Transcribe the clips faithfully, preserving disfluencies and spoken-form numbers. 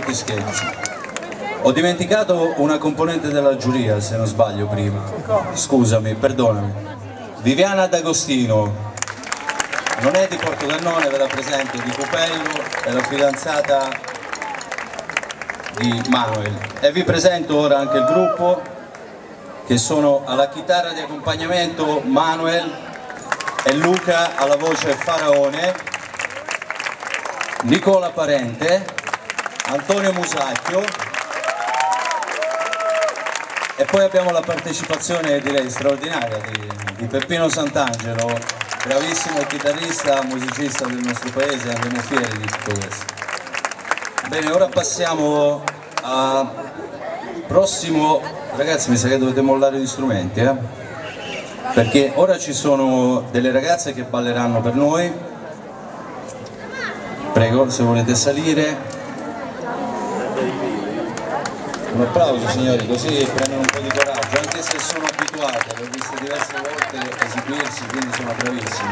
fatti scherzi. Ho dimenticato una componente della giuria, se non sbaglio prima. Scusami, perdonami. Viviana D'Agostino. Non è di Portogannone, ve la presento, di Cupello, è la fidanzata di Manuel. E vi presento ora anche il gruppo, che sono alla chitarra di accompagnamento Manuel e Luca alla voce Faraone, Nicola Parente, Antonio Musacchio, e poi abbiamo la partecipazione, direi, straordinaria di, di Peppino Sant'Angelo, bravissimo chitarrista, musicista del nostro paese, andiamo fieri di tutto questo. Bene, ora passiamo al prossimo. Ragazzi, mi sa che dovete mollare gli strumenti, eh? Perché ora ci sono delle ragazze che balleranno per noi. Prego, se volete salire. Un applauso, signori, così prendono un po' di coraggio, anche se sono abituate, le ho viste diverse volte esibirsi, quindi sono bravissime.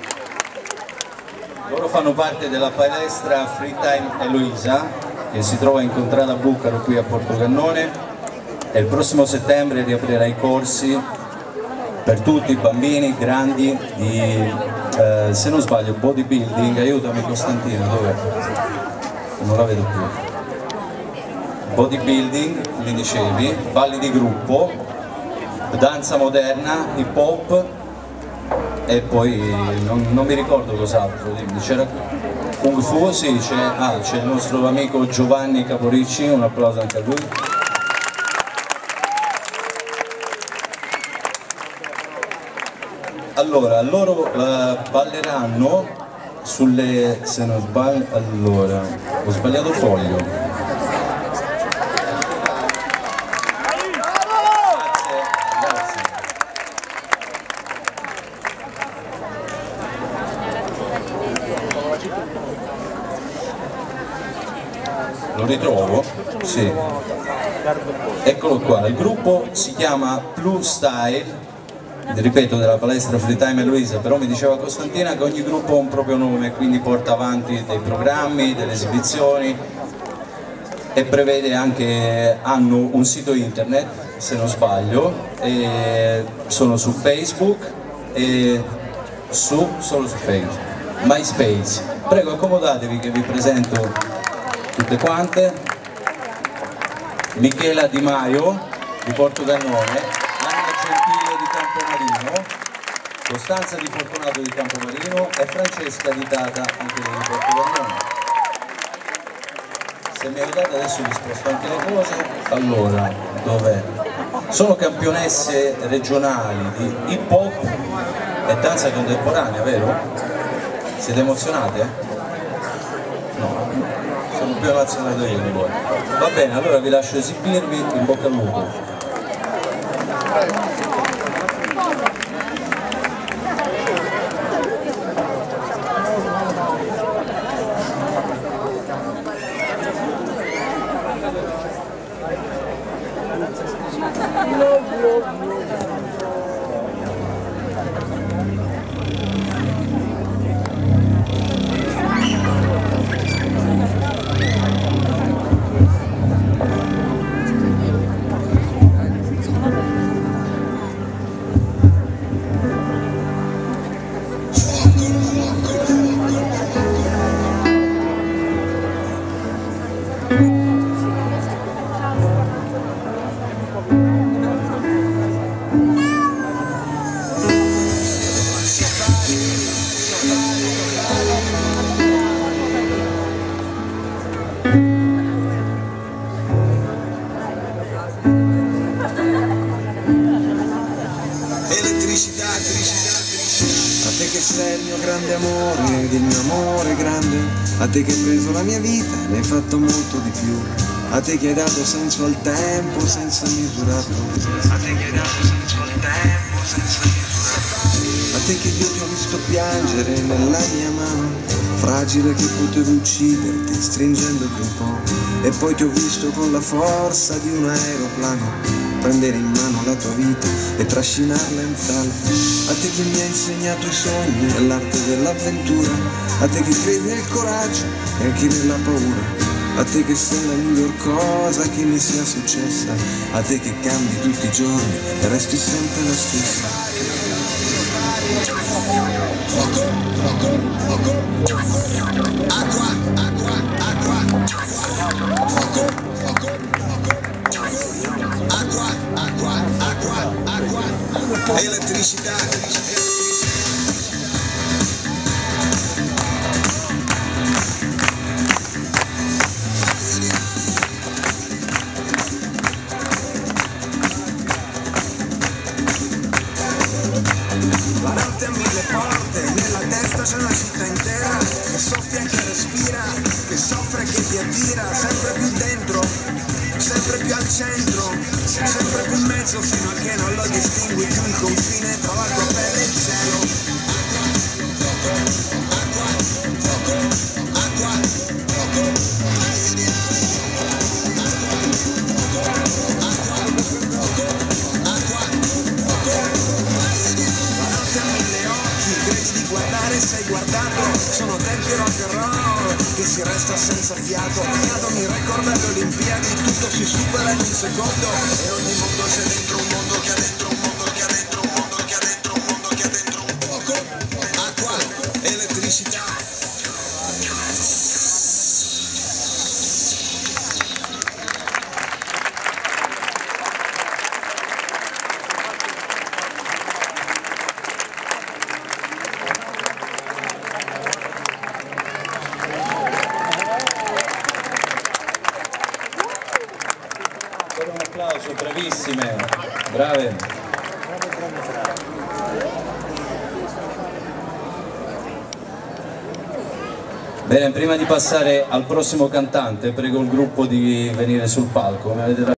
Loro fanno parte della palestra Free Time Eloisa, che si trova in Contrada Bucaro qui a Portogannone, e il prossimo settembre riaprirà i corsi per tutti i bambini, grandi, di, eh, se non sbaglio, bodybuilding. Aiutami Costantino, dov'è? Non la vedo più. Bodybuilding, mi dicevi, balli di gruppo, danza moderna, hip hop e poi non, non mi ricordo cos'altro. C'era Kung Fu, sì, c'è ah, il nostro amico Giovanni Caporicci, un applauso anche a lui. Allora, loro uh, balleranno sulle, se non sbaglio, allora, ho sbagliato foglio. Lo ritrovo? Sì. Eccolo qua, il gruppo si chiama Blue Style, ripeto, della palestra Free Time Eloisa, però mi diceva Costantina che ogni gruppo ha un proprio nome, quindi porta avanti dei programmi, delle esibizioni e prevede anche, hanno un sito internet, se non sbaglio, e sono su Facebook e su, solo su Facebook, MySpace. Prego, accomodatevi che vi presento tutte quante. Michela Di Maio di Portogannone, Anna Gentile di Campomarino, Costanza Di Fortunato di Campomarino e Francesca Di Tata anche di Portogannone. Se mi aiutate adesso vi sposto anche le cose. Allora, dov'è? Sono campionesse regionali di hip hop e danza contemporanea, vero? Siete emozionate? No. Sono più emozionato io di voi. Va bene, allora vi lascio esibirvi, in bocca al lupo. Grande amore, ed il mio amore grande, a te che hai preso la mia vita, ne hai fatto molto di più, a te che hai dato senso al tempo senza misurato, a te che hai dato senso al tempo senza misurato, a te che io ti ho visto piangere nella mia mano, fragile che potevo ucciderti stringendoti un po', e poi ti ho visto con la forza di un aeroplano prendere in mano la tua vita e trascinarla in salvo, a te che mi hai insegnato i sogni e l'arte dell'avventura, a te che credi nel coraggio e anche nella paura, a te che sei la miglior cosa che mi sia successa, a te che cambi tutti i giorni e resti sempre la stessa. Fuoco, fuoco, fuoco. Acqua, acqua, acqua. Fuoco, fuoco, fuoco. Acqua, acqua, acqua, acqua. Elettricità, elettricità. La notte ha mille porte, nella testa c'è una città intera che soffia e che respira, che soffre e che ti attira, sempre più dentro, sempre più al centro, sempre più in mezzo fino a che non lo distingui più il confine tra la tua pelle e il cielo. Acqua, acqua, fuoco, acqua, fuoco, guardare sei guardato, sono tempi rock and roll che si resta senza fiato, ad ogni record alle Olimpiadi tutto si supera in un secondo e ogni mondo c'è dentro un mondo che ha dentro un mondo che ha dentro un mondo che ha dentro un mondo che ha dentro un fuoco, acqua, elettricità. Un applauso, bravissime, brave. Bene, prima di passare al prossimo cantante, prego il gruppo di venire sul palco.